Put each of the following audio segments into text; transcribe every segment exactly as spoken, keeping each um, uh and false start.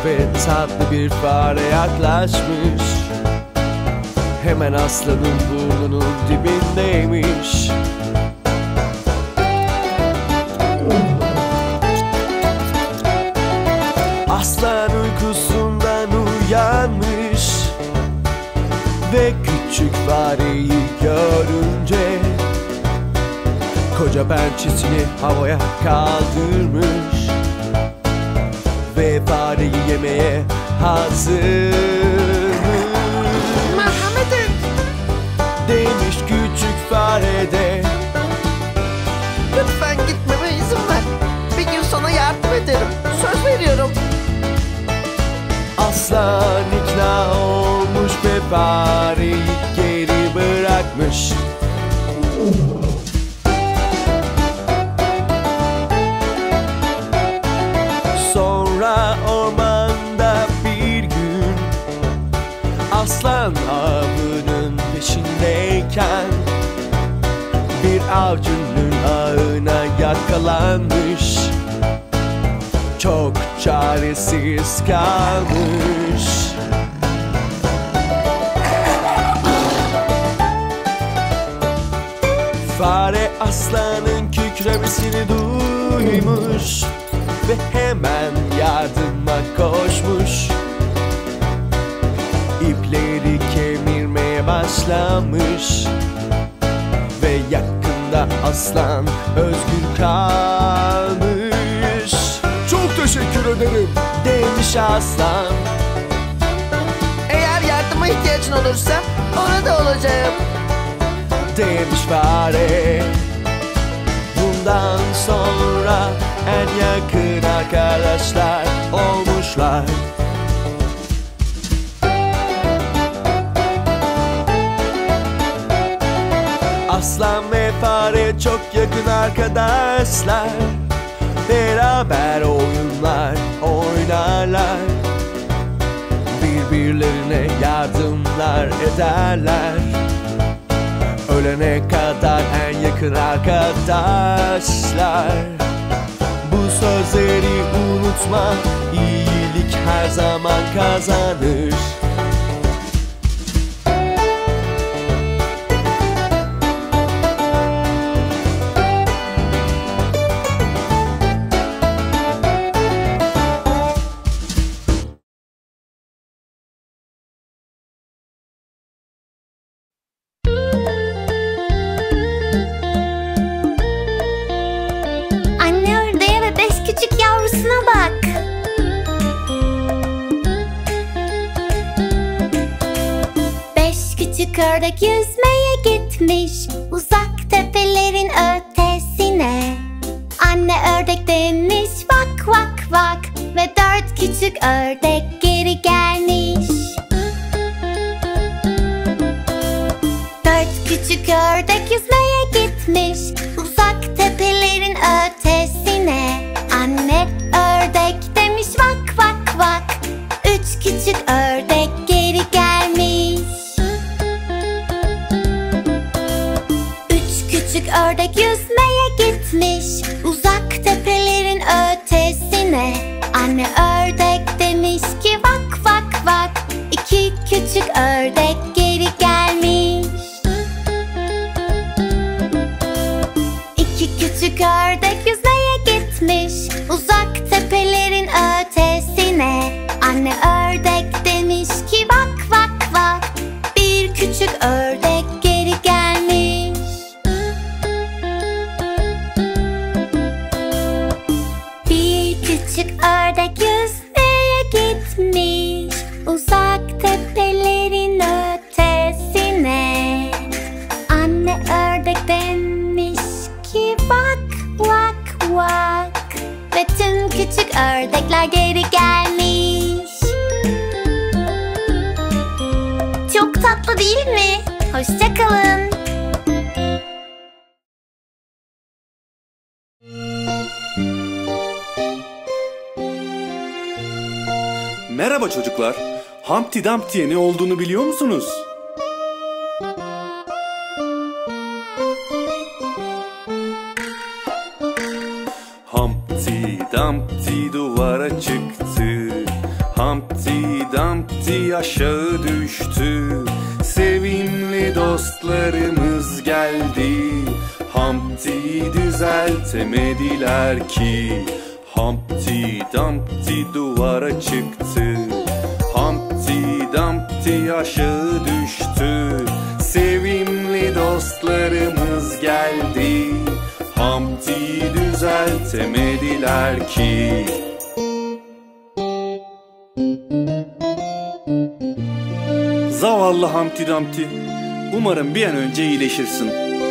ve tatlı bir fare yaklaşmış. Hemen aslanın burnunun dibindeymiş. Aslan uykusundan uyanmış ve küçük fareyi görünce koca pençesini havaya kaldırmış ve fareyi yemeye hazırmış. Merhametin demiş küçük fare de. Lütfen gitmeme izin ver. Bir gün sana yardım ederim. Söz veriyorum. Aslan ikna olmuş ve fareyi geri bırakmış. Sonra ormanda bir gün aslan avının peşindeyken bir avcının ağına yakalanmış. Çok çaresiz kalmış. Fare aslanın kükremesini duymuş ve hemen yardıma koşmuş. İpleri kemirmeye başlamış ve yakında aslan özgür kalmış. Çok teşekkür ederim demiş aslan. Eğer yardıma ihtiyacın olursa orada olacağım demiş fare. Bundan sonra en yakın arkadaşlar olmuşlar. Aslan ve fare çok yakın arkadaşlar. Beraber oyunlar oynarlar. Birbirlerine yardımlar ederler. Ölene kadar en yakın arkadaşlar. Bu sözleri unutma, iyilik her zaman kazanır. Ördek yüzmeye gitmiş uzak tepelerin ötesine. Anne ördek demiş vak vak vak ve dört küçük ördek geri gelmiş. Dört küçük ördek yüzmeye gitmiş uzak tepelerin ötesine. Anne ördek demiş vak vak vak. Üç küçük ördek geri gelmiş. Ördek yüzmeye gitmiş uzak tepelerin ötesine. Anne ördek demiş ki vak vak vak. İki küçük ördek geri gelmiş. İki küçük ördek yüzmeye gitmiş uzak tepelerin ötesine. Anne ördek demiş ki vak vak vak. Bir küçük ördek geri gelmiş. Küçük ördek yüzmeye gitmiş uzak tepelerin ötesine. Anne ördek demiş ki vak vak vak. Ve tüm küçük ördekler geri gelmiş. Çok tatlı değil mi? Hoşça kalın. Merhaba çocuklar. Humpty Dumpty'ye ne olduğunu biliyor musunuz? Humpty Dumpty duvara çıktı. Dumpty aşağı düştü. Sevimli dostlarımız geldi. Humpty'yi düzeltemediler ki. Humpty Dumpty duvara çıktı. Humpty Dumpty aşağı düştü. Sevimli dostlarımız geldi. Humpty'yi düzeltemediler ki. Zavallı Humpty Dumpty. Umarım bir an önce iyileşirsin.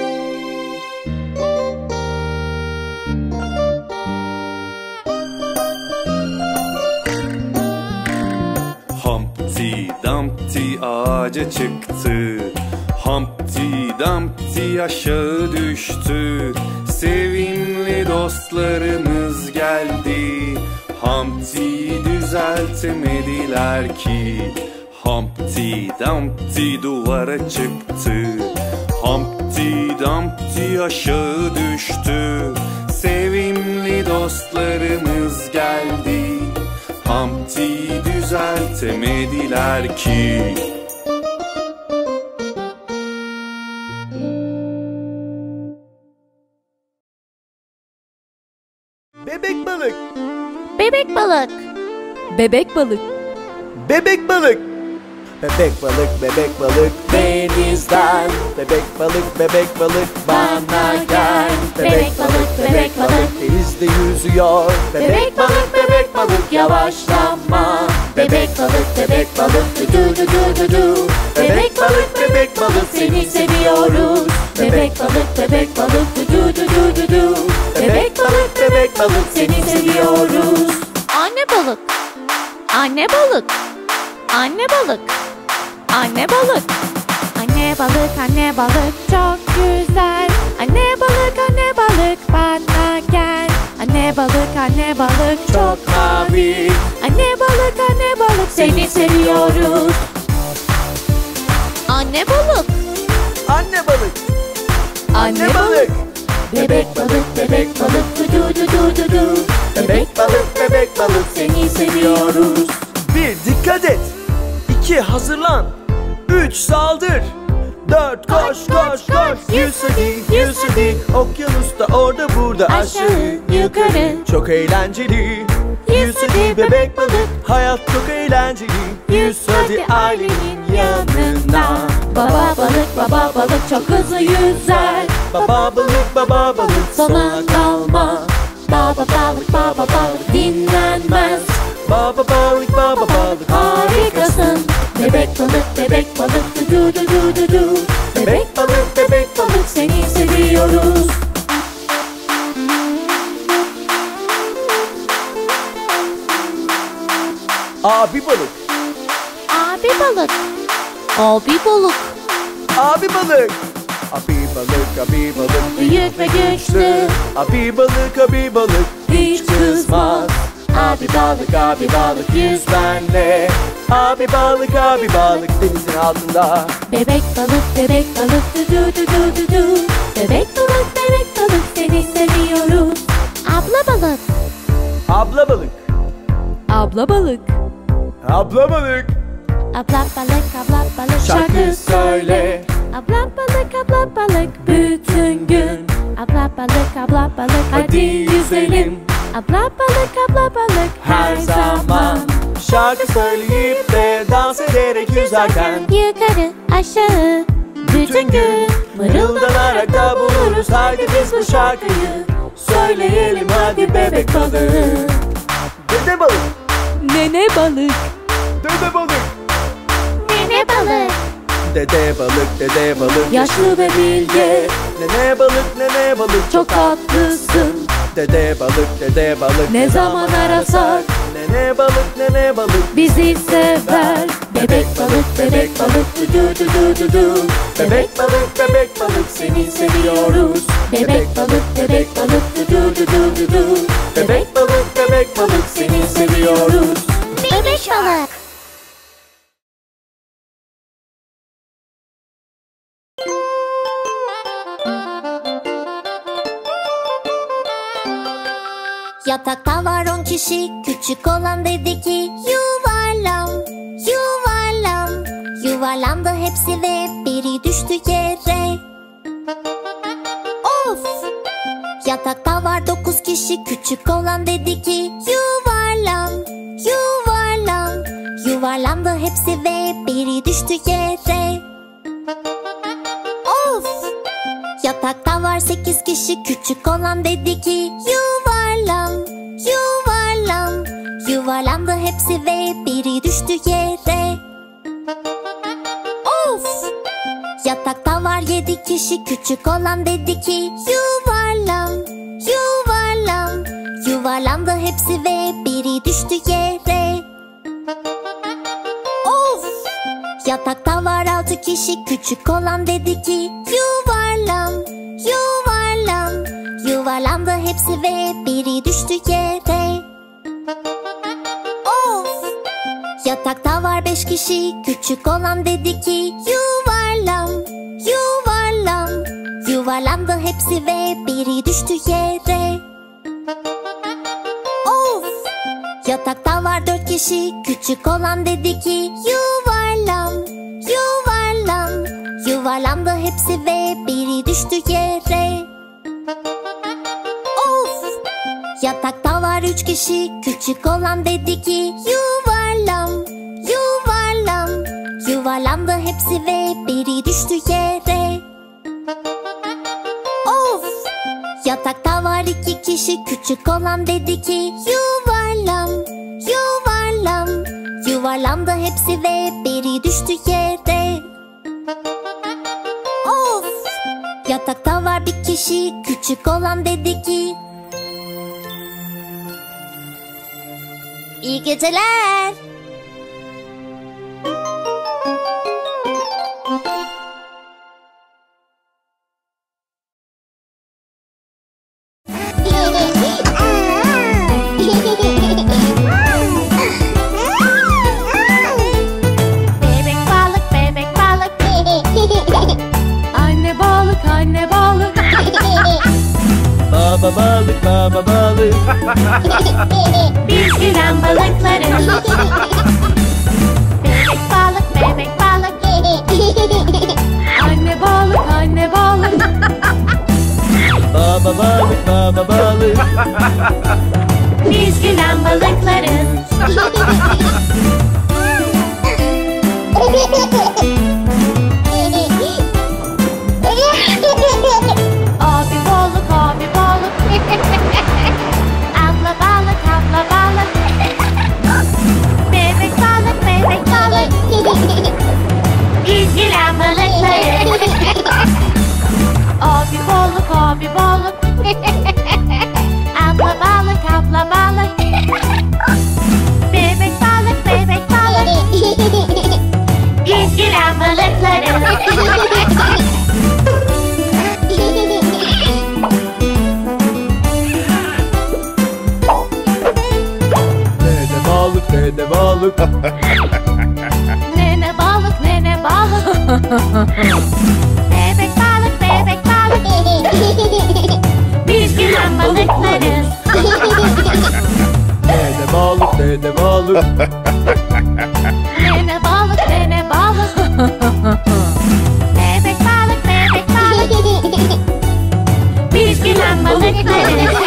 Humpty Dumpty ağaca çıktı. Humpty Dumpty aşağı düştü. Sevimli dostlarımız geldi. Humpty'yi düzeltemediler ki. Humpty Dumpty duvara çıktı. Humpty Dumpty aşağı düştü. Sevimli dostlarımız geldi. Humpty'yi düzeltemediler ki. Bebek balık, Bebek balık. Bebek balık. bebek balık. Bebek balık, bebek balık denizden. Bebek balık, bebek balık bana gel. Bebek balık, bebek balık. denizde yüzüyor. Bebek balık, bebek balık yavaşlama. Bebek balık, bebek balık du du du du du. Bebek balık, bebek balık seni seviyoruz. Bebek balık, bebek balık du du du du du. Bebek balık, bebek balık seni seviyoruz. Anne balık. Anne balık. Anne balık. Anne balık. Anne balık, anne balık çok güzel. Anne balık, anne balık bana gel. Anne balık, anne balık çok mavi. Anne balık, anne balık seni seviyoruz. Anne balık. Anne balık, Anne balık. Bebek balık, bebek balık du du du du du du. Bebek balık, bebek balık seni seviyoruz. bir dikkat et. İki hazırlan. Üç saldır. Dört koş koş koş. Yüz hadi, yüz hadi. Okyanusta orada burada aşağı yukarı. Çok eğlenceli. Yüz hadi bebek balık. Hayat çok eğlenceli. Yüz hadi ailenin yanına. Baba balık, baba balık çok hızlı yüzer. Baba balık, baba balık Sona kalma. Baba balık, baba balık dinlenmez. Baba balık, baba balık Harikasın. Bebek balık, bebek balık du du du du du. Bebek balık, bebek balık seni seviyoruz. Abi balık, Abi balık. Abi balık. abi balık. Abi balık, abi balık Büyük ve güçlü. Abi balık, abi balık Hiç kızmaz. Abi balık, abi balık yüz benle. Abi balık, abi balık denizin altında. Bebek balık, bebek balık du du du du du du. Bebek balık, bebek balık seni seviyoruz. Abla balık. Abla balık, Abla balık. abla balık Abla balık, abla balık şarkı söyle. Abla balık, abla balık bütün gün. Abla balık, abla balık hadi yüzelim. Abla balık, abla balık Her zaman şarkı söyleyip de dans ederek yüzerken yukarı aşağı bütün gün mırıldanarak da buluruz. Haydi biz bu şarkıyı söyleyelim hadi bebek balığı. Dede balık, Nene balık. dede balık. Nene balık. Dede balık, dede balık Yaşlı ve bilge. Nene balık, nene balık Çok tatlısın. Dede balık, dede balık Ne zaman arasak Nene balık, nene balık bizi sever. Bebek balık, bebek balık du du du du du du. Bebek balık, bebek balık seni seviyoruz. Bebek balık, bebek balık du du du du du du. Bebek balık, bebek balık seni seviyoruz. Bebek balık. Yatakta var on kişi, küçük olan dedi ki yuvarlan, yuvarlan. Yuvarlandı hepsi ve biri düştü yere. Of! Yatakta var dokuz kişi, küçük olan dedi ki yuvarlan, yuvarlan. Yuvarlandı hepsi ve biri düştü yere. Of! Yatakta var sekiz kişi, küçük olan dedi ki yuvarlan, yuvarlan. Yuvarlandı hepsi ve biri düştü yere. Of! Yatakta var yedi kişi, küçük olan dedi ki yuvarlan, yuvarlan. Yuvarlandı hepsi ve biri düştü yere. Of! Yatakta var altı kişi, küçük olan dedi ki yuvarlan, yuvarlan. Yuvarlandı hepsi ve biri düştü yere. Of! Yatakta var beş kişi, küçük olan dedi ki yuvarlan, yuvarlan. Yuvarlandı hepsi ve biri düştü yere. Of! Yatakta var dört kişi, küçük olan dedi ki yuvarlan, yuvarlan. Yuvarlandı hepsi ve biri düştü yere. Of! Yatakta var üç kişi, küçük olan dedi ki yuvarlan, yuvarlan. Yuvarlandı hepsi ve biri düştü yere. Of! Yatakta var iki kişi, küçük olan dedi ki yuvarlan, yuvarlan. Yuvarlandı hepsi ve biri düştü yere. Of! Yatakta var bir kişi, küçük olan dedi ki İyi geceler. Bebek balık, bebek balık. Anne balık, anne balık. Baba balık, baba balık. Biz gülen balıklarız. Bebek balık, bebek balık. Anne balık, anne balık. Baba balık, baba balık. Biz gülen balıklarız. Abi balık, abi balık. Abla balık, abla balık. Bebek balık, bebek balık. Biz gülen balıklarız. Abi balık, abi balık. Abla balık, abla balık. Bebek balık, bebek balık. Biz gülen balıklarız. Nene balık, nene balık. Nene balık, nene balık. Bebek balık, bebek balık. Biz gülen balıklarız. Nene balık, nene balık. Nene balık, nene balık. Bebek balık, bebek balık. Biz gülen balıklarız.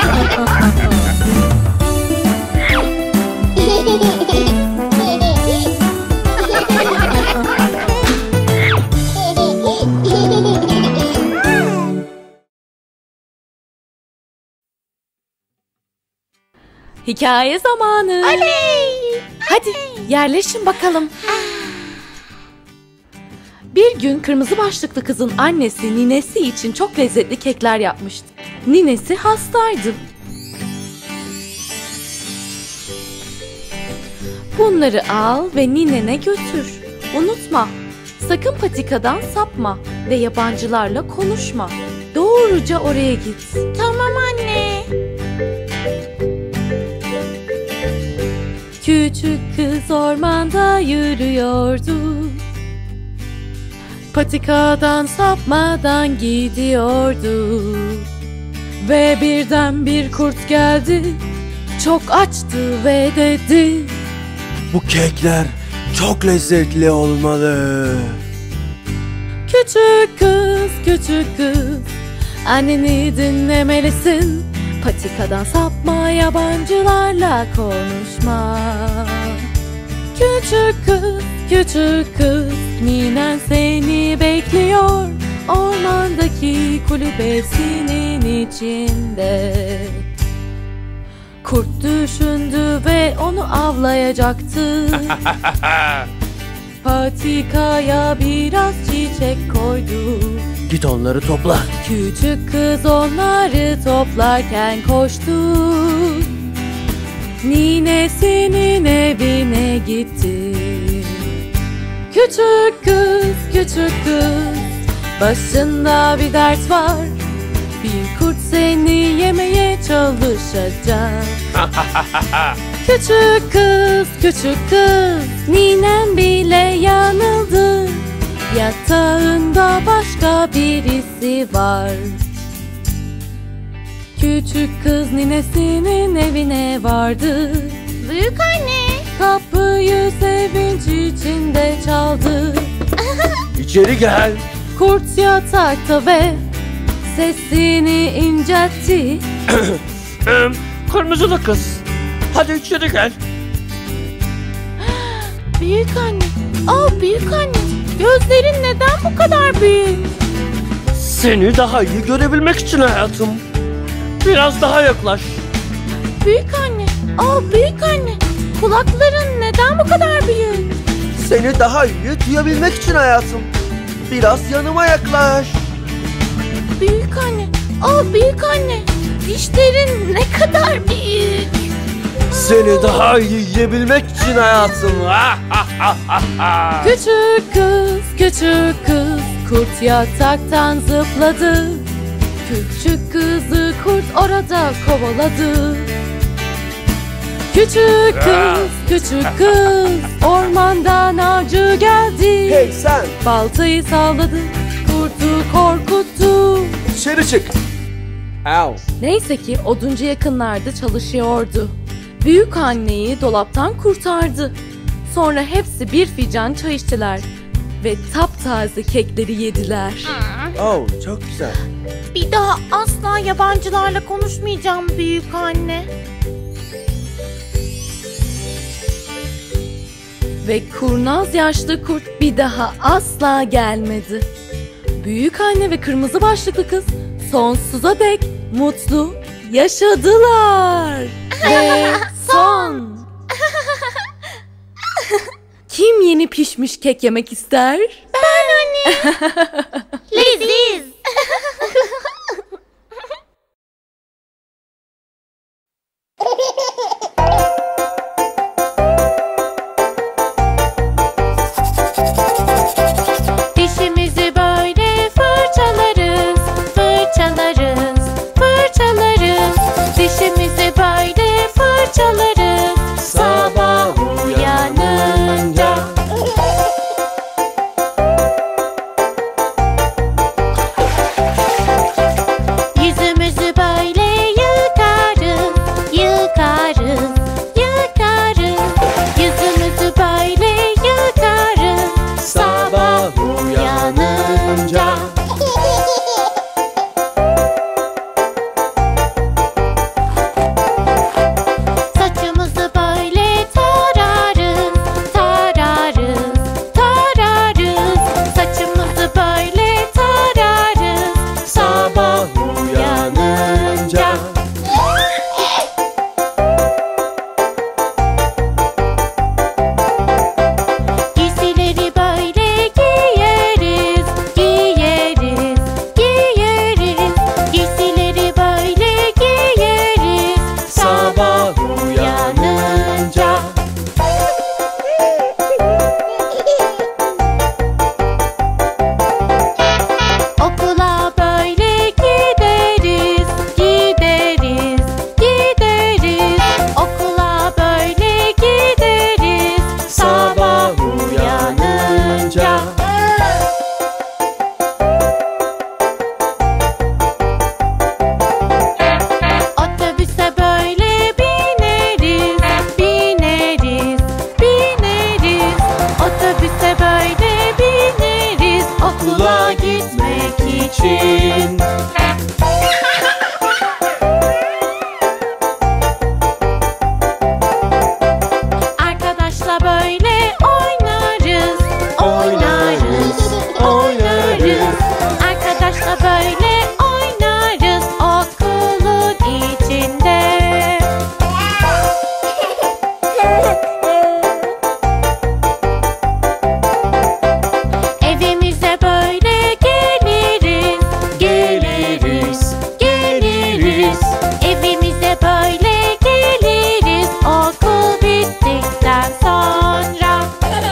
Hikaye zamanı. Oley! Hadi yerleşin bakalım. Bir gün kırmızı başlıklı kızın annesi ninesi için çok lezzetli kekler yapmıştı. Ninesi hastaydı. Bunları al ve ninene götür. Unutma, sakın patikadan sapma ve yabancılarla konuşma. Doğruca oraya git. Tamam anne. Küçük kız ormanda yürüyordu. Patikadan sapmadan gidiyordu. Ve birden bir kurt geldi. Çok açtı ve dedi: Bu kekler Çok lezzetli olmalı. Küçük kız, küçük kız, anneni dinlemelisin. Patikadan sapma, yabancılarla konuşma. Küçük kız, küçük kız, ninen seni bekliyor. Ormandaki kulübesinin içinde. Kurt düşündü ve onu avlayacaktı. Patikaya biraz çiçek koydu. Git onları topla. Küçük kız onları toplarken koştu. Ninesinin evine gitti. Küçük kız, küçük kız, başında bir dert var. Bir kurt seni yemeye çalışacak. Küçük kız, küçük kız, ninen bile yanıldı. Yatağında başka birisi var. Küçük kız ninesinin evine vardı. Büyük anne. Kapıyı sevinç içinde çaldı. İçeri gel. Kurt yatakta ve sesini inceltti. Kırmızılı kız. Hadi içeri gel. Büyük anne. Aa büyük anne. Gözlerin neden bu kadar büyük? Seni daha iyi görebilmek için hayatım. Biraz daha yaklaş. Büyük anne. Aa büyük anne. Kulakların neden bu kadar büyük? Seni daha iyi duyabilmek için hayatım. Biraz yanıma yaklaş. Büyük anne. Aa büyük anne. Dişlerin ne kadar büyük. Seni daha iyi yiyebilmek için hayatım. Küçük kız, küçük kız, kurt yataktan zıpladı. Küçük kızı kurt orada kovaladı. Küçük kız, küçük kız, ormandan avcı geldi. Hey sen, Baltayı salladı, kurtu korkuttu. dışarı çık. Au. Neyse ki oduncu yakınlarda çalışıyordu. Büyük anneyi dolaptan kurtardı. Sonra hepsi bir fincan çay içtiler ve taptaze kekleri yediler. Oh, çok güzel. Bir daha asla yabancılarla konuşmayacağım büyük anne. Ve kurnaz yaşlı kurt bir daha asla gelmedi. Büyük anne ve kırmızı başlıklı kız sonsuza dek mutlu yaşadılar. Ve son. Kim yeni pişmiş kek yemek ister? Ben anne. Leziz. Dişimizi böyle fırçalarız, fırçalarız, fırçalarız. Dişimizi böyle fırçalarız sabah uyanınca. gideriz. Evimize böyle geliriz okul bittikten sonra.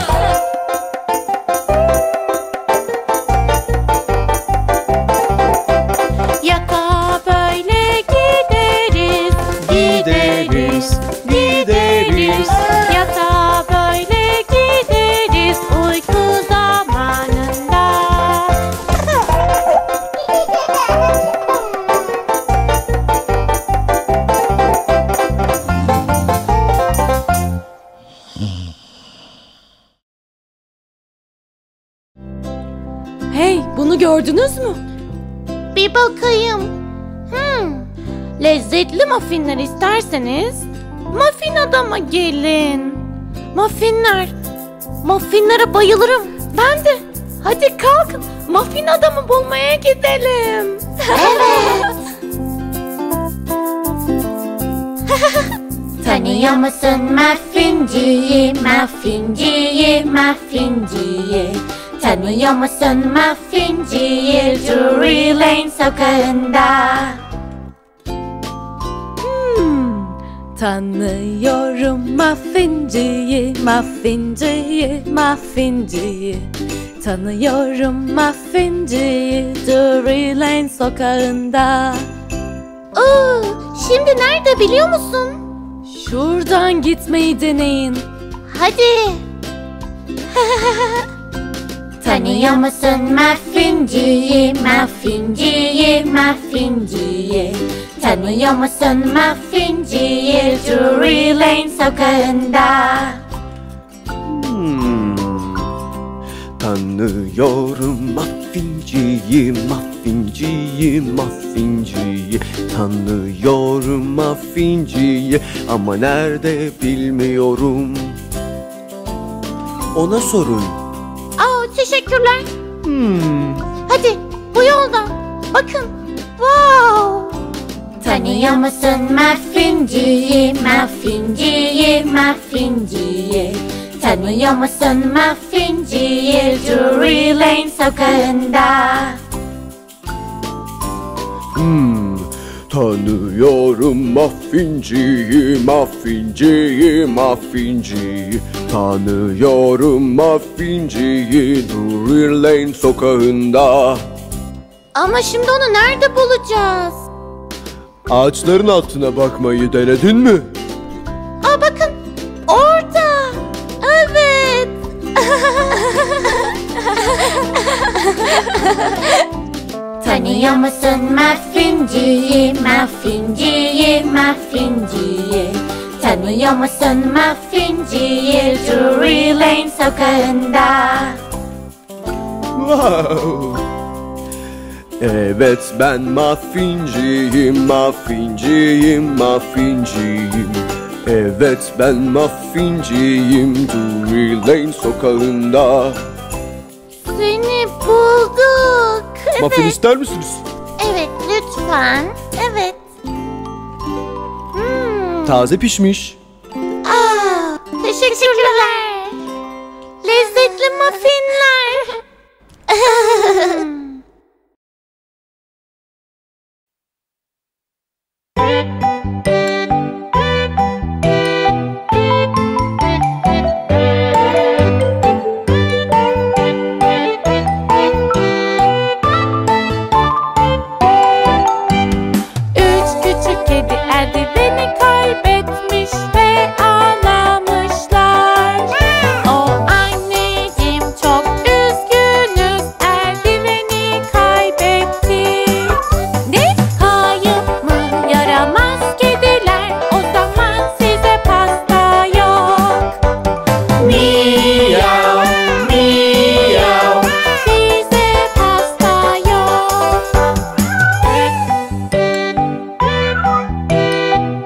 Yatağa böyle gideriz. Gideriz, gideriz. Yatağa böyle gideriz uyku zamanında. Hey, bunu gördünüz mü? Bir bakayım. Hmm, lezzetli muffinler isterseniz muffin adama gelin. Muffinler. Muffinlere bayılırım. Ben de. Hadi kalkın. Muffin adamı bulmaya gidelim. Evet. Tanıyor musun muffinciyi, muffinciyi, muffinciyi? Tanıyor musun muffinciyi Drury Lane sokağında? Hmm, tanıyorum muffinciyi, muffinciyi, muffinciyi. Tanıyorum muffinciyi Drury Lane sokağında. Oo, şimdi nerede biliyor musun? Şuradan gitmeyi deneyin. Hadi. Tanıyor musun muffinciyi, muffinciyi, muffinciyi? Tanıyor musun muffinciyi Drury Lane sokağında? Hmm. Tanıyorum muffinciyi, muffinciyi, muffinciyi. Tanıyorum muffinciyi ama nerede bilmiyorum. Ona sorun. Aa, teşekkürler. Hmm. Hadi bu yoldan. Bakın. Wow. Tanıyor musun muffinciyi, muffinciyi, muffinciyi? Tanıyor musun muffinciyi Drury Lane sokağında? Hmm. Tanıyorum muffinciyi, muffinciyi, muffinciyi. Tanıyorum muffinciyi Drury Lane sokağında. Ama şimdi onu nerede bulacağız? Ağaçların altına bakmayı denedin mi? Aa, bakın. Orada. Evet. Tanıyor musun muffinciyi, muffinciyi, muffinciyi? Tanıyor musun muffinciyi Drury Lane sokağında? Wow. Evet ben muffinciyim, muffinciyim, muffinciyim. Evet ben muffinciyim Drury Lane sokağında. Seni bulduk. Evet. Muffin ister misiniz? Evet lütfen. Evet. Hmm. Taze pişmiş. Aa, teşekkürler. Lezzetli muffinler. Üç küçük kedi eldiveni kaybetmiş ve ağlamışlar. O anneciğim çok üzgünüz, eldiveni kaybettik. Ne? Kayıp mı yaramaz kediler? O zaman size pasta yok. Miyav, miyav. Size pasta yok.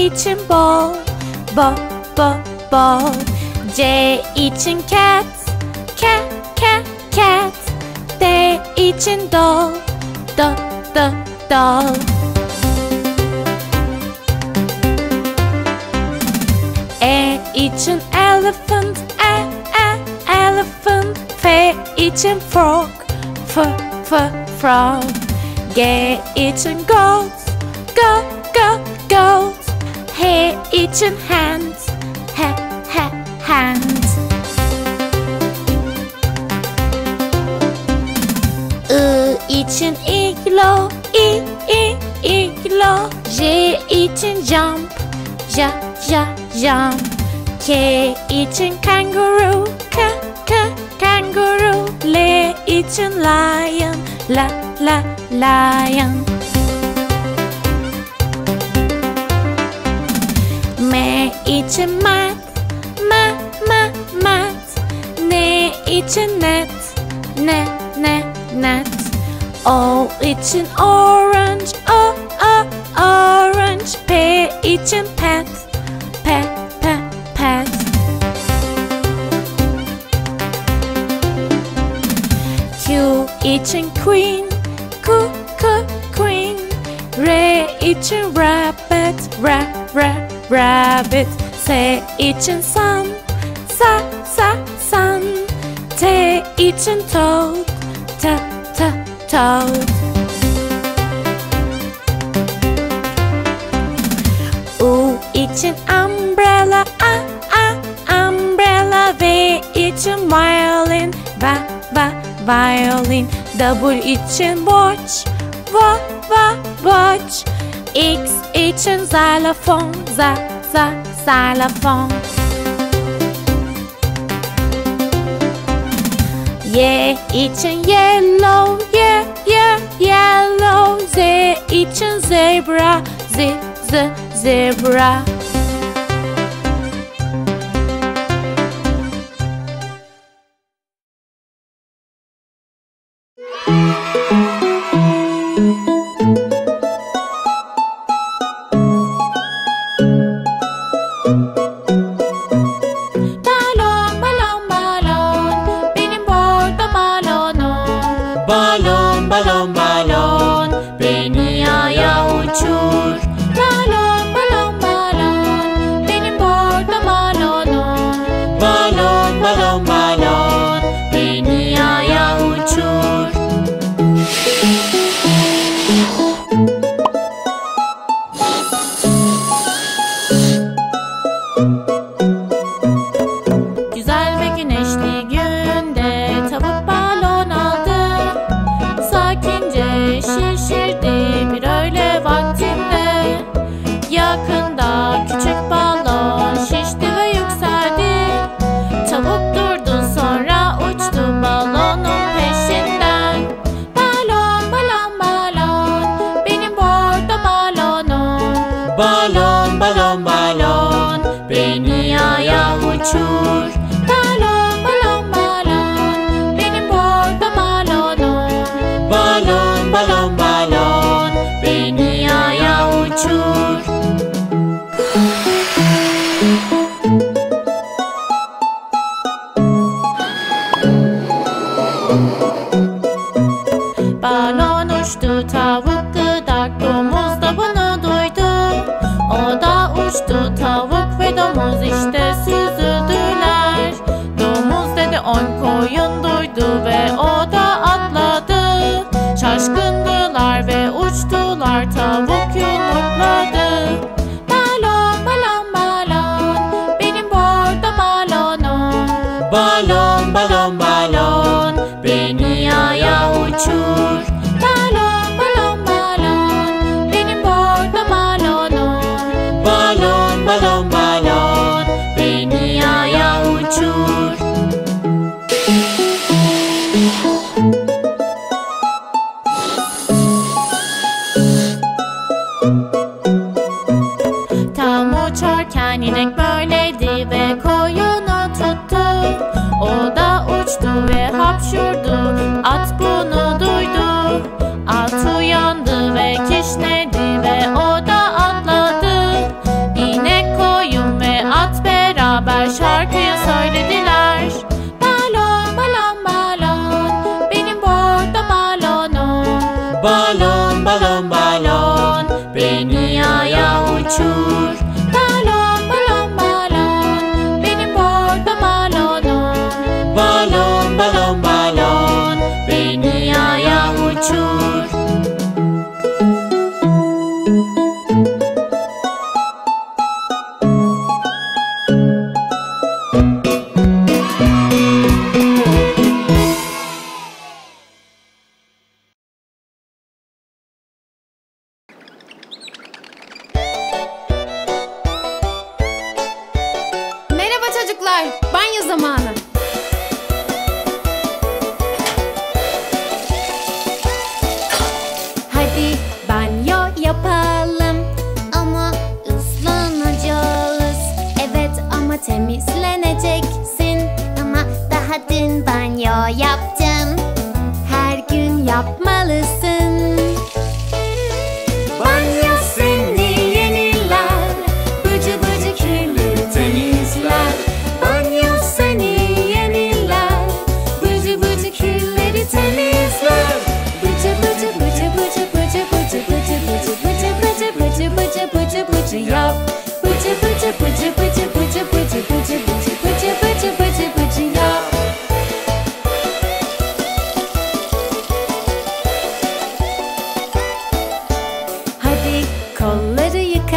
için bol, bol, bol, bol. C için cat, cat, cat, cat. D için dol, dol, dol, dol. E için elephant, e, e, elephant. F için frog, f, f, frog. G için goat, go, go, goat. H için hand, he, he, hand. I için iglo, i, i, iglo. J için jump, ja, ja, jump. K için kangaroo, k, k, kangaroo. L için lion, la, la, lion. M için mat, ma, ma, mat. N için net, ne, ne, net. O için orange, o, o, orange. P için pet, pet, pet, pet. Q için queen, ku, ku, queen. R için rabbit, ra, ra, rabbit. S için sun, sa, sa, sun. T için toad, ta, ta, toad. U için umbrella, a, a, umbrella. V için violin, va, va, violin. W için watch, wa, wa, watch. X için xylophone, za, za, xylophone. Y için yellow, ye, ye, yellow. Z için zebra, z, z, zebra. Balon, balon, balon. Benim bordo balonum. Balon, balon, balon, beni aya uçur. Balon, balon, balon. Benim bordo balonum. Balon, balon, balon, beni aya uçur. Güzel ve güneşli günde tavuk balon aldı. Sakince şişirdi bir öğle vaktinde. Yakında küçük balon şişti ve yükseldi. Tavuk durdu sonra uçtu balonun peşinden. Balon, balon, balon, benim bordo balonum. Balon, balon, balon, beni aya uçur. Balon, balon, balon, benim bordo balonum. Balon, balon, balon, beni aya uçur. Balon uçtu, tavuk gıdak, domuz da bunu duydu. O da uçtu, tavuk ve domuz işte süzüldüler. Domuz dedi on koyun duydu ve o da atladı. Şaşkındılar ve uçtular, tavuk yumurtladı. Balon, balon, balon, benim bordo balonum. Balon, balon, balon, beni aya uçur. Balon, balon, balon, benim bordo balonum. Balon, balon, balon, beni aya uçur.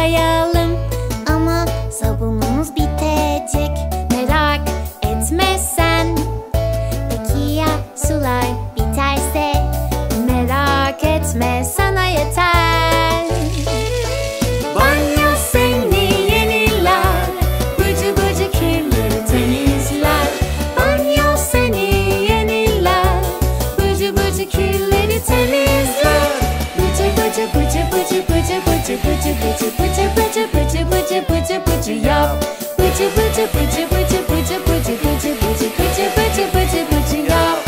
yıkayalım. Ama sabunumuz bitecek, merak etme sen. Peki ya sular biterse? Merak etme, sana yeter. Banyo seni yeniler, bıcı bıcı kirleri temizler. Banyo seni yeniler, bıcı bıcı kirleri temizler. Bıcı bıcı bıcı bıcı bıcı bıcı bıcı bıcı bıcı bıcı bıcı bıcı bıcı bıcı yap. Bıcı bıcı bıcı bıcı bıcı bıcı bıcı bıcı bıcı bıcı bıcı bıcı yap.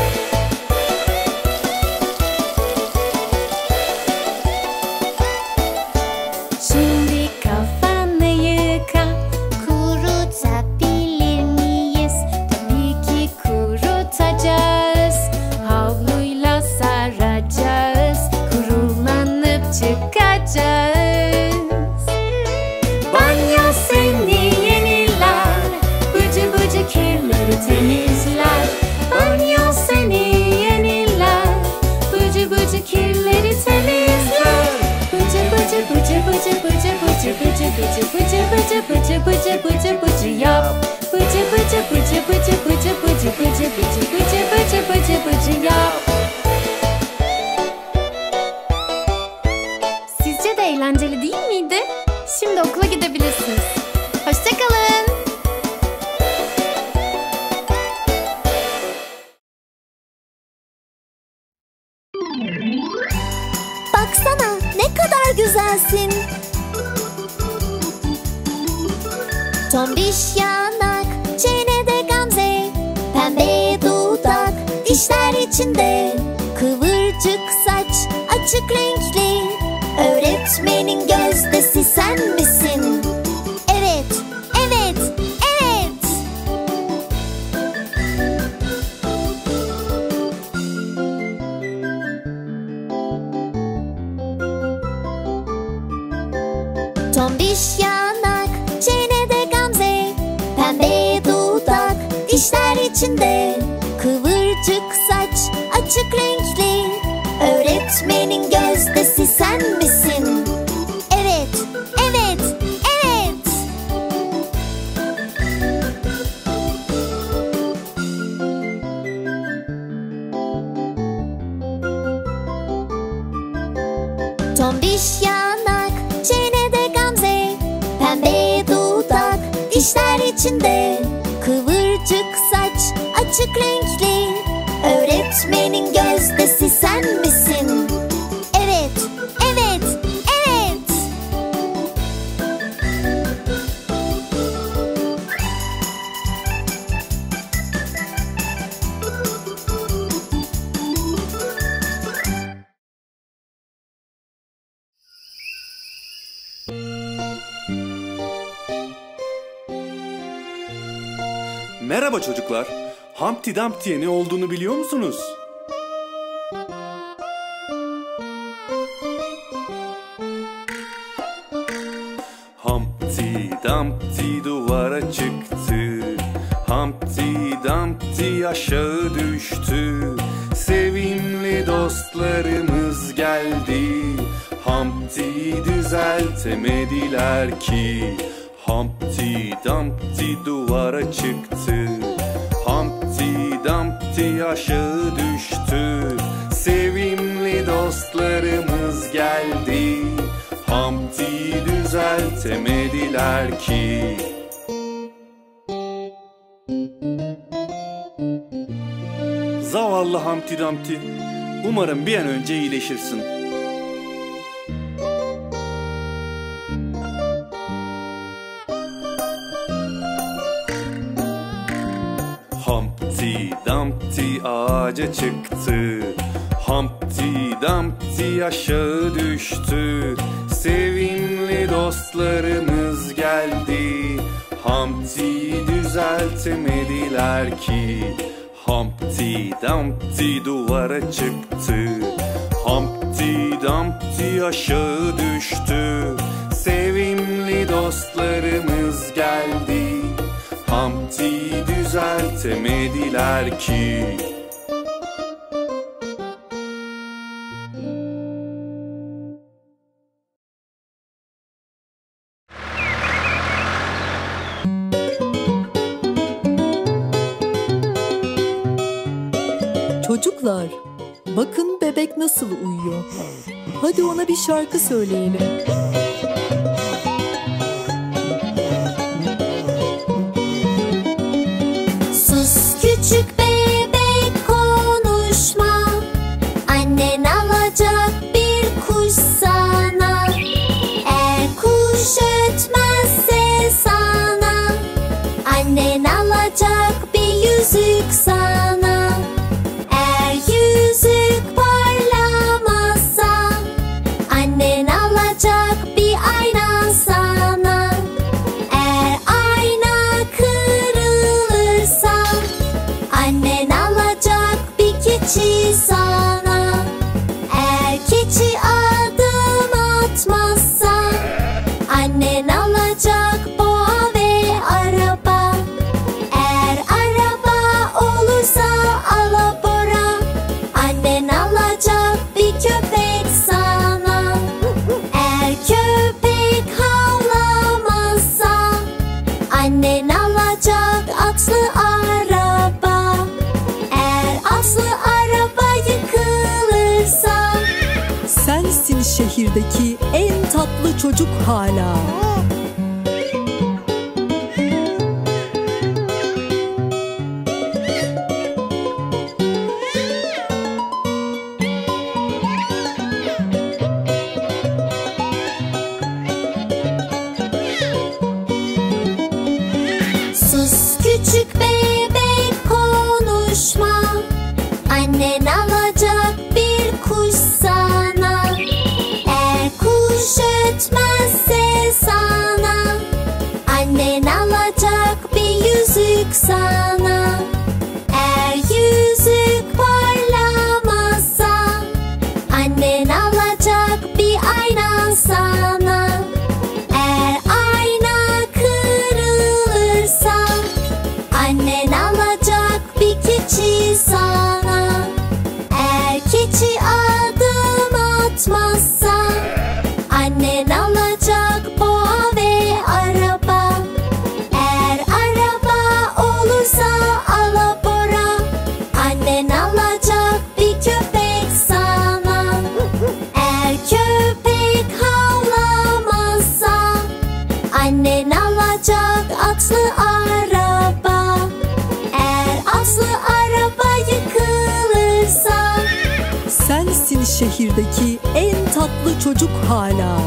Şimdi kafanı yıka, kurutabilir miyiz? Tabii ki kurutacağız. Havluyla saracağız, kurulanıp çıkacağız. Banyo seni yeniler, bıcı bıcı kirleri temizler. Banyo seni yeniler, bıcı bıcı kirleri temizler. Bıcı bıcı bıcı bıcı bıcı bıcı bıcı bıcı bıcı bıcı bıcı bıcı bıcı bıcı yap. Bıcı bıcı bıcı bıcı bıcı bıcı bıcı bıcı bıcı bıcı bıcı bıcı yap. Sizce de eğlenceli değil miydi? Şimdi okula gidebilirsiniz. Hoşça kalın. Baksana ne kadar güzelsin. Tombiş yanak, çenede gamze, pembe dudak, dişler içinde, kıvırcık saç, açık renkli. Öğretmenin gözdesi sen misin? Evet, evet, evet. Tombiş yanak, çenede gamze, pembe dudak, dişler içinde, kıvırcık saç, açık renkli. Öğretmenin gözdesi sen misin? Evet, evet, evet. Tombiş yanak, çenede gamze, pembe dudak, dişler içinde, kıvırcık saç, açık renkli. Öğretmenin gözdesi sen misin? Evet, evet, evet. Merhaba çocuklar. Humpty Dumpty'ye ne olduğunu biliyor musunuz? Humpty Dumpty duvara çıktı. Humpty Dumpty aşağı düştü. Sevimli dostlarımız geldi. Humpty'yi düzeltemediler ki. Humpty Dumpty duvara çıktı. Humpty Dumpty aşağı düştü. Sevimli dostlarımız geldi. Humpty'yi düzeltemediler ki. Zavallı Humpty Dumpty. Umarım bir an önce iyileşirsin. Humpty Dumpty ağaca çıktı. Humpty Dumpty aşağı düştü. Sevimli dostlarımız geldi. Humpty'yi düzeltemediler ki. Humpty Dumpty duvara çıktı. Humpty Dumpty aşağı düştü. Sevimli dostlarımız geldi. Humpty'yi düzeltemediler ki. Çocuklar, bakın bebek nasıl uyuyor. Hadi ona bir şarkı söyleyelim. Sus küçük bebek, konuşma. Annen alacak bir kuş sana. Eğer kuş ötmezse sana, annen alacak bir yüzük sana. Eğer yüzük parlamazsa, annen alacak bir ayna sana. Eğer ayna kırılırsa, annen alacak bir keçi sana. Eğer keçi adım atmazsa, annen alacak boğa ve araba. Eğer araba olursa alabora, annen alacak bir köpek sana. Eğer köpek havlamazsa, annen alacak atlı araba. Eğer atlı araba yıkılırsa, Sensin şehirdeki en tatlı çocuk hala. sus küçük bebek, konuşma. Annen alacak bir kuş sana. Eğer kuş ötmezse sana, annen alacak bir yüzük sana. Eğer yüzük parlamazsa, annen alacak bir ayna sana. Eğer ayna kırılırsa, annen alacak bir keçi sana. Eğer keçi adım atmazsa, annen alacak boğa ve araba. Eğer araba olursa alabora, annen alacak bir köpek sana. Eğer köpek havlamazsa, annen alacak atlı araba. Eğer atlı araba yıkılırsa, Sensin şehirdeki en tatlı çocuk hala.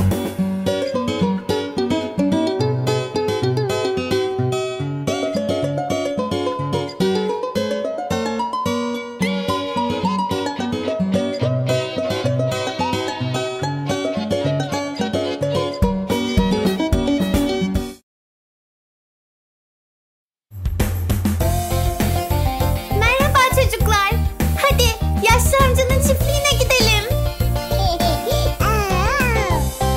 merhaba çocuklar. Hadi yaşlı amcanın çiftliğine gidelim.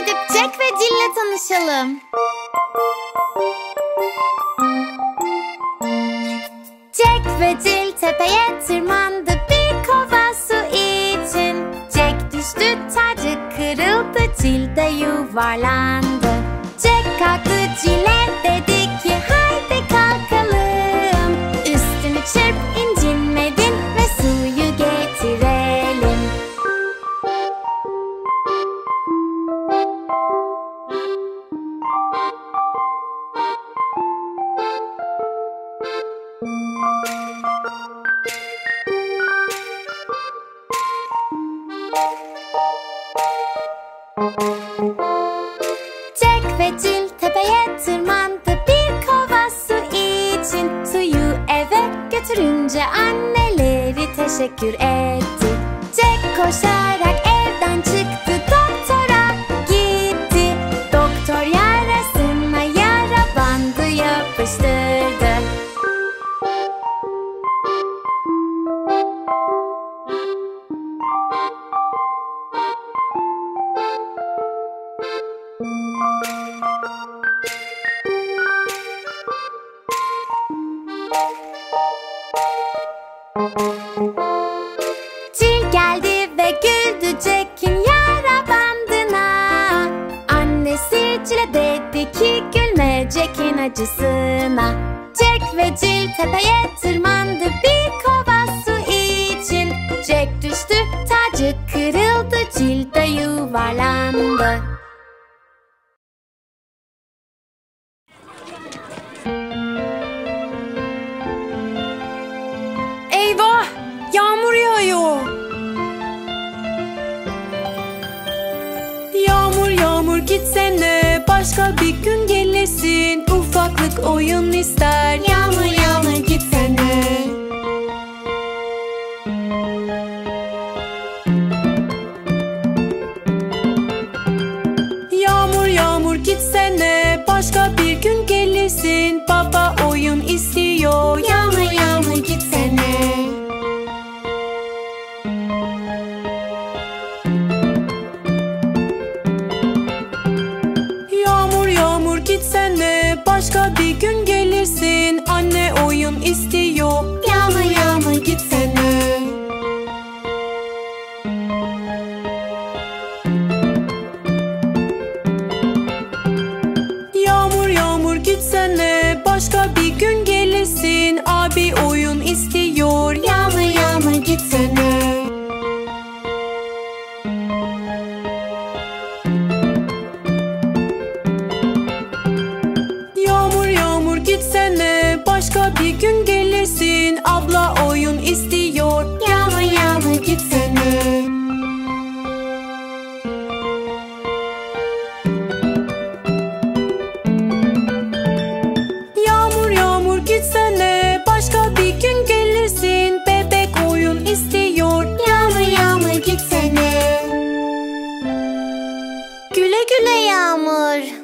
gidip Jack ve Jill'le tanışalım. Jack ve Jill tepeye tırmandı bir kova su için. Jack düştü, tacı kırıldı, Jill de yuvarlandı. Jack kalktı, Jill'e dedi ki haydi kalkalım. Üstünü çırp, incinmedin ve suyu getirelim. Jack ve Jill tepeye tırmandı bir kova su için. Suyu eve götürünce anneleri teşekkür etti. Jack koşarak evden çıktı, doktora gitti. Doktor yarasına yara bandı yapıştırdı. Jill geldi ve güldü Jack'in yara bandına. Annesi Jill'e dedi ki gülme Jack'in acısına. Jack ve Jill tepeye tırmandı bir kova su için. Jack düştü, tacı kırıldı, Jill de yuvarlandı. Eyvah! Yağmur yağıyor. Yağmur yağmur gitsene, başka bir gün gelirsin. Ufaklık oyun ister. Yağmur yağmur gitsene. Yağmur yağmur gitsene, başka bir gün gelirsin. Baba oyun istiyor. Yağmur yağmur gitsene. Yağmur yağmur gitsene, başka bir gün gelirsin. Anne oyun istiyor. Yağmur yağmur gitsene. Yağmur yağmur gitsene, başka bir gün gelirsin. Abi oyun istiyor. Yağmur yağmur gitsene. Yağmur yağmur gitsene, başka bir gün gelirsin. Abla oyun istiyor. Yağmur yağmur gitsene. Yağmur yağmur gitsene, başka bir gün gelirsin. Bebek oyun istiyor. Yağmur yağmur gitsene. Güle güle Yağmur.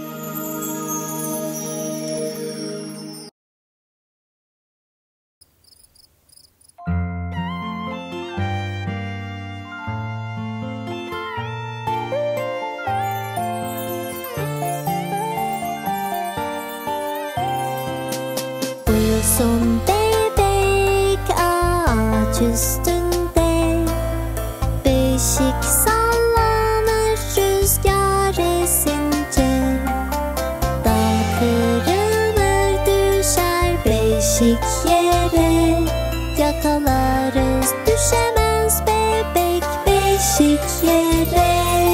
Uyusun bebek ağaç üstünde, beşik sallanır rüzgar esince. Dal kırılır düşer beşik yere, yakalarız düşemez bebek beşik yere.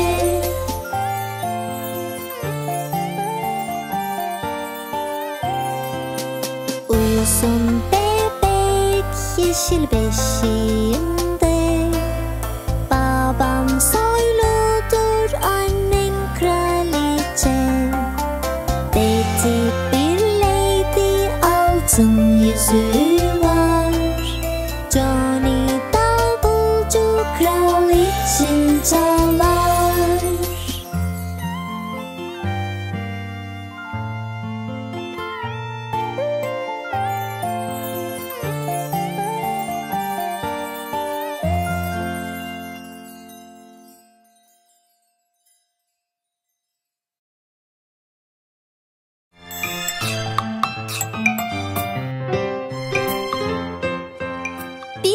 Uyusun bebek yeşil beşiğimde, babam soyludur, annen kraliçe. Betty bir lady, altın yüzüğü var. Johnny davulcu, kral için çalar.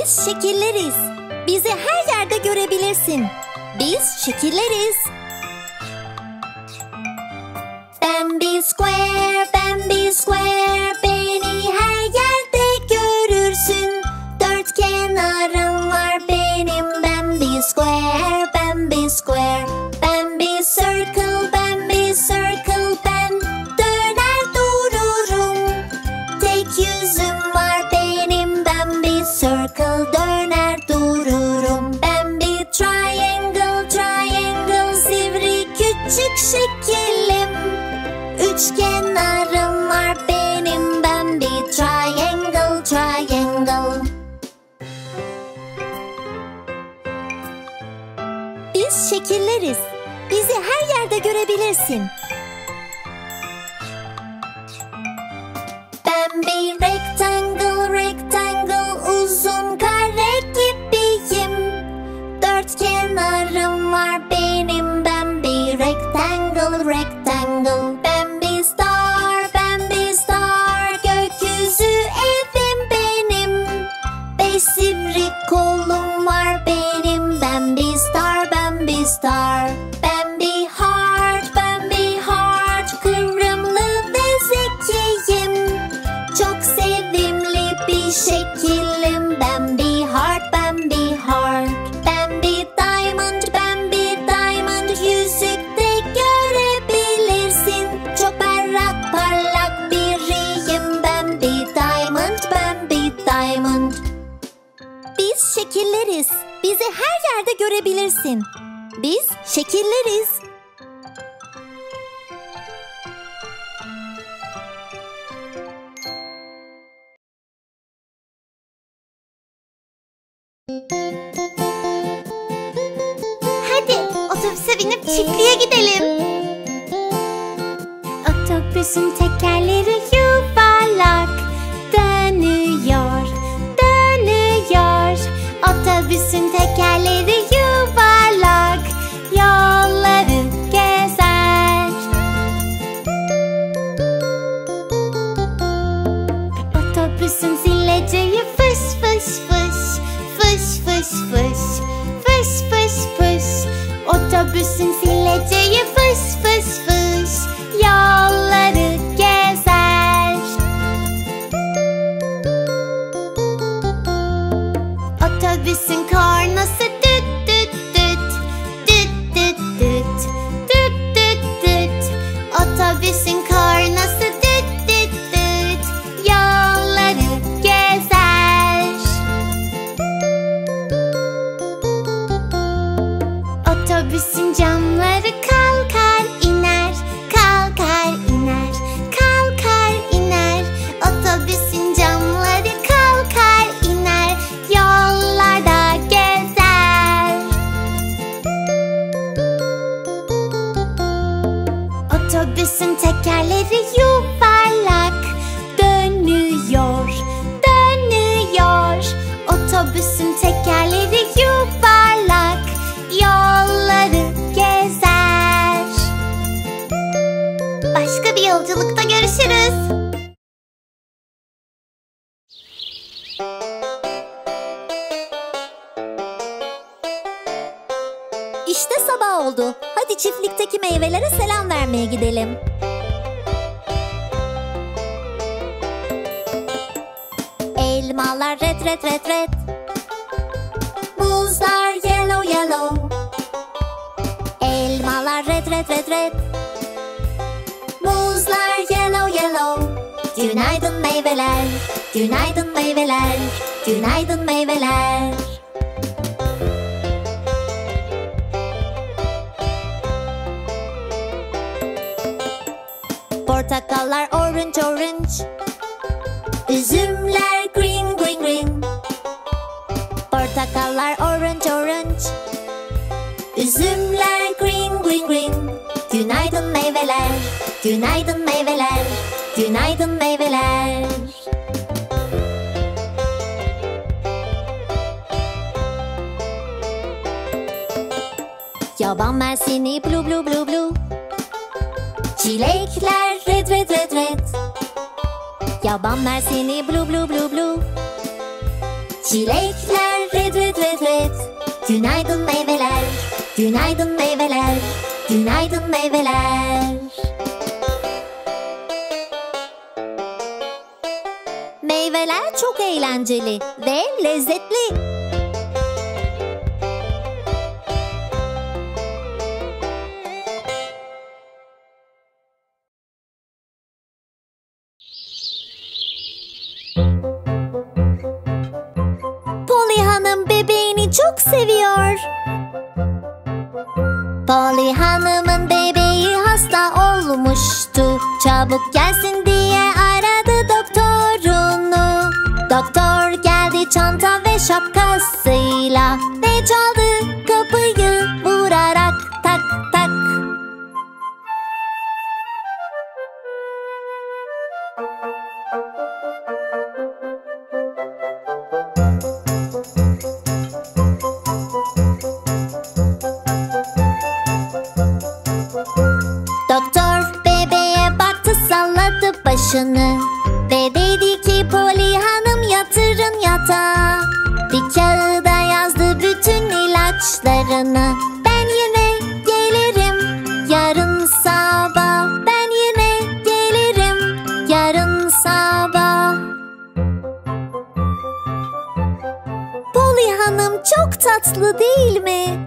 Biz şekilleriz. Bizi her yerde görebilirsin. Biz şekilleriz. Bambi Square, Bambi Square, beni her yerde görürsün. Dört kenarım var benim. Bambi Square, Bambi Square, Bambi Circle, Bambi Circle, ben döner dururum. Tek yüzüm var benim. Bambi Circle, döner dururum. Bambi Triangle, Triangle, sivri küçük şekilim. Üç kenarım var benim. Bambi Triangle, Triangle. Biz şekilleriz. Bizi her yerde görebilirsin. Bambi Rectangle, Rectangle, uzun kare gibiyim. Dört kenarım var benim. Bambi Rectangle, Rectangle. Bambi Star, Bambi Star, gökyüzü evim benim. Beş sivri kolum var benim. Bambi Star, Bambi Star. Bambi Heart, Bambi Heart, kıvrımlı ve zekiyim. Çok sevimli bir şekilim. Bambi Heart, Bambi Heart. Bambi Diamond, Bambi Diamond, yüzükte görebilirsin. Çok berrak parlak biriyim. Bambi Diamond, Bambi Diamond. Biz şekilleriz. Bizi her yerde görebilirsin. Biz şekilleriz. Hadi otobüse binip çiftliğe gidelim. Otobüsün tekerleri yuvarlak dönüyor, dönüyor. Otobüsün tekerleri yuvarlak yolları gezer. Otobüsün sileceği fış fış fış, fış fış fış, fış fış fış. Otobüsün sileceği fış fış fış, yolları gezer. Otobüsün kornası düt düt düt, düt düt düt, düt düt düt. Otobüsün kornası düt düt düt, yolları gezer. Otobüsün camları kalkar iner, kalkar iner, kalkar iner. Otobüsün camları kalkar iner, yollarda gezer. Otobüsün tekerleri yuvarlak dönüyor, dönüyor. Otobüsün tekerleri yuvarlak yolları gezer. Başka bir yolculukta görüşürüz. İşte sabah oldu. Hadi çiftlikteki meyvelere selam vermeye gidelim. Elmalar red red red red. Muzlar yellow yellow. Elmalar red red red red. Muzlar yellow yellow. Günaydın meyveler, günaydın meyveler, günaydın meyveler. Portakallar orange orange. Üzümler green green green. Portakallar orange orange. Üzümler green green green. Günaydın meyveler, günaydın meyveler, günaydın meyveler. Yaban mersini blue blue blue blue. Çilekler red red red red. Yaban mersini blue blue blue blue. Çilekler red red red red. Günaydın meyveler, günaydın meyveler, günaydın meyveler. Meyveler çok eğlenceli ve lezzetli. Polly Hanım bebeğini çok seviyor. Polly Hanım'ın bebeği hasta olmuştu. Çabuk gelsin diye aradı doktorunu. Doktor geldi çanta ve şapkasıyla ve çaldı kapıyı vurarak tak tak. Doktor bebeğe baktı, salladı başını ve dedi ki Polly Hanım yatırın yatağa. Bir kağıda yazdı bütün ilaçlarını. Ben yine gelirim yarın sabah. Ben yine gelirim yarın sabah. Polly Hanım çok tatlı değil mi?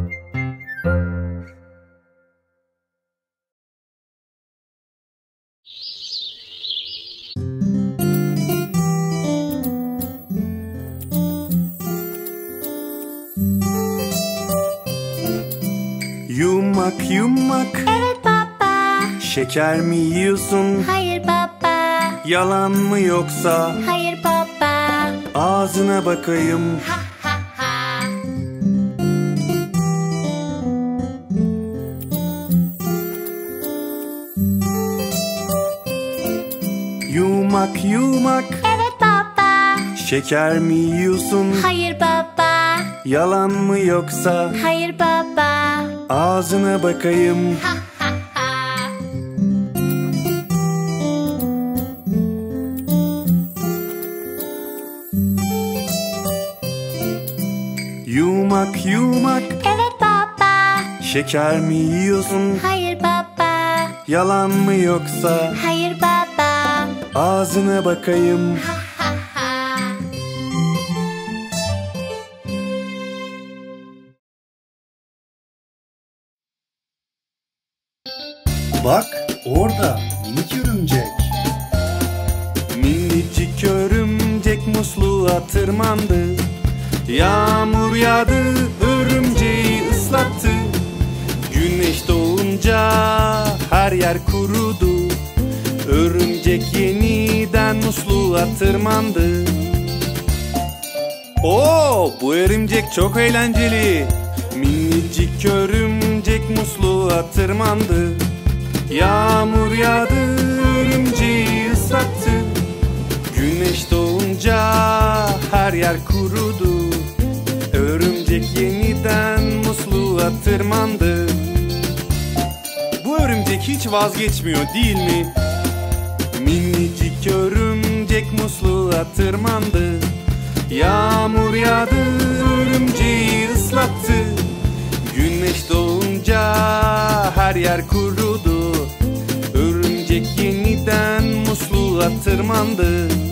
Yumak yumak. Evet baba. Şeker mi yiyorsun? Hayır baba. Yalan mı yoksa? Hayır baba. Ağzına bakayım. Ha ha ha. Yumak yumak. Evet baba. Şeker mi yiyorsun? Hayır baba. Yalan mı yoksa? Hayır baba. Ağzına bakayım. Ha ha ha. Yumak yumak. Evet baba. Şeker mi yiyorsun? Hayır baba. Yalan mı yoksa? Hayır baba. Ağzına bakayım. Ha ha ha. Bak orada minik örümcek. Minicik örümcek musluğa tırmandı. Yağmur yağdı, örümceği ıslattı. Güneş doğunca her yer kurudu. Örümcek yeniden musluğa tırmandı. Oo, bu örümcek çok eğlenceli. Minicik örümcek musluğa tırmandı. Yağmur yağdı, örümceği ıslattı. Güneş doğunca her yer kurudu. Örümcek yeniden musluğa tırmandı. Bu örümcek hiç vazgeçmiyor değil mi? Minicik örümcek musluğa tırmandı. Yağmur yağdı, örümceği ıslattı. Güneş doğunca her yer kurudu. Örümcek yeniden musluğa tırmandı.